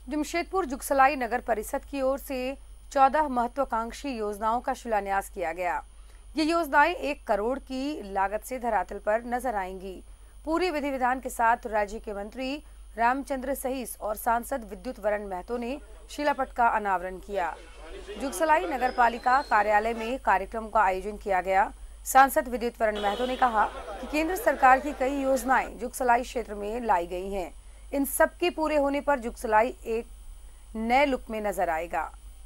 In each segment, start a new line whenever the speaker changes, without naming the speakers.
जमशेदपुर जुगसलाई नगर परिषद की ओर से 14 महत्वाकांक्षी योजनाओं का शिलान्यास किया गया। ये योजनाएं 1 करोड़ की लागत से धरातल पर नजर आएंगी। पूरी विधि विधान के साथ राज्य के मंत्री रामचंद्र सहीस और सांसद विद्युत वरण महतो ने शिलापट का अनावरण किया। जुगसलाई नगर पालिका कार्यालय में कार्यक्रम का आयोजन किया गया। सांसद विद्युत वरण महतो ने कहा कि केंद्र सरकार की कई योजनाएं जुगसलाई क्षेत्र में लाई गई हैं। इन सब के पूरे होने पर जुगसलाई एक नए लुक में नजर आएगा।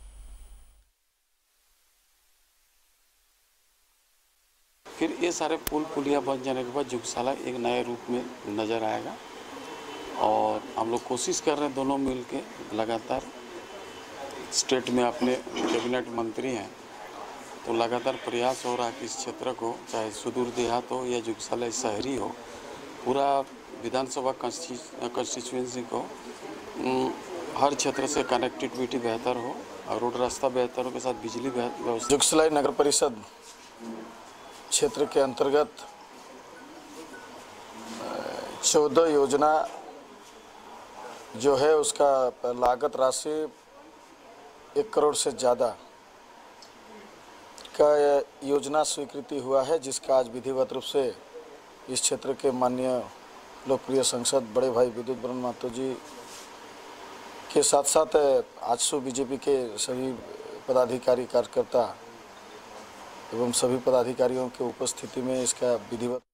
फिर ये सारे पुल पुलिया बन जाने के बाद जुगसलाई एक नए रूप में नजर आएगा और हम लोग कोशिश कर रहे हैं दोनों मिलके लगातार। स्टेट में अपने कैबिनेट मंत्री हैं तो लगातार प्रयास हो रहा है कि इस क्षेत्र को, चाहे सुदूर देहात हो या जुगसलाई शहरी हो, पूरा विधानसभा कंस्टिट्यूएंसी को हर क्षेत्र से कनेक्टिविटी बेहतर हो और रोड रास्ता बेहतर हो के साथ बिजली व्यवस्था।
जुगसलाई नगर परिषद क्षेत्र के अंतर्गत 14 योजना जो है उसका लागत राशि 1 करोड़ से ज़्यादा का योजना स्वीकृति हुआ है, जिसका आज विधिवत रूप से इस क्षेत्र के माननीय लोकप्रिय सांसद बड़े भाई विद्युत वरण महतो जी के साथ साथ आजसू बीजेपी के सभी पदाधिकारी कार्यकर्ता एवं सभी पदाधिकारियों के उपस्थिति में इसका विधिवत